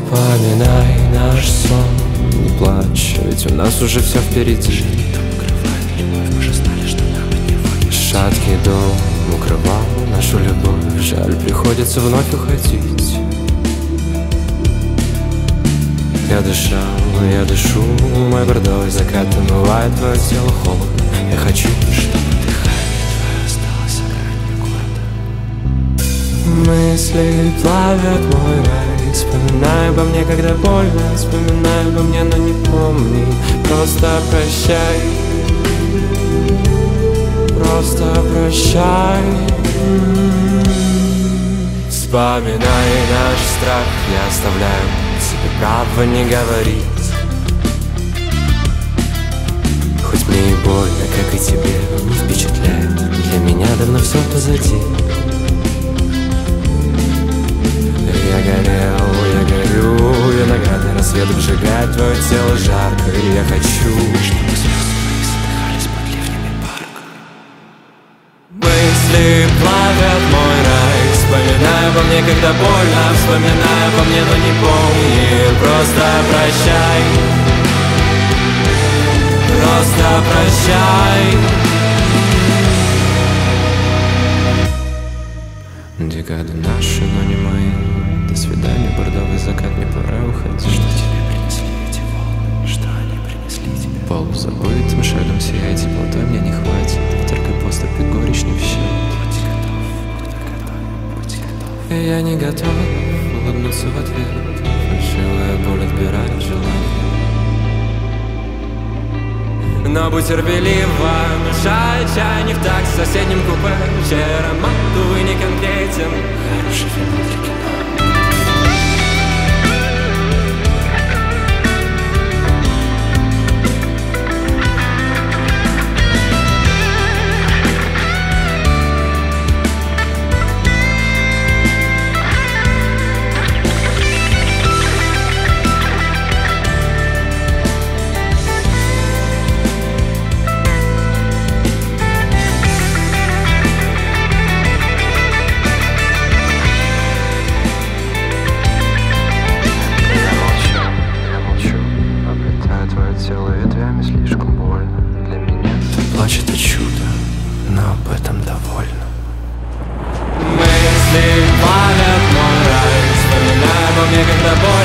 Вспоминай наш сон, не плачь, ведь у нас уже все впереди. Шаткий дом укрывал нашу любовь, жаль, приходится вновь уходить. Я дышу, мой бордовый закат омывает твое тело холодно. Я хочу, чтобы дыхание твое осталось огранью города. Мысли плавят мой рай, вспоминай обо мне, когда больно, вспоминай обо мне, но не помни. Просто прощай, просто прощай. Вспоминай наш страх, я оставляю себе право не говорить. Хоть мне и больно, как и тебе, не впечатляет. Для меня давно все позади. Я горел, я горю, виноградный рассвет обжигает твое тело жарко. И я хочу, чтобы слезы твои задыхались под ливнями парка. Мысли плавят мой рай, вспоминай обо мне, когда больно, вспоминай обо мне, но не помни. Просто прощай, просто прощай. Декады наши, но не мои. До свидания, бордовый закат, не пора уходить. Что тебе принесли эти волны? Что они принесли тебе? Пол забытым шагом сияет теплотой, мне не хватит. Только поступит горечь не в счет. Будь готов, будь готов. И я не готов улыбнуться в ответ. Фальшивая боль отбирает желание. Но будь терпелива, мешай чайник так в соседнем купе, чей аромат, увы, не конкретен. Хороший фильм для кино. Тело ветвями слишком больно. Для меня плачь, это чудо, но об этом довольно. Мысли палят мой рай, вспоминай обо мне, когда боль.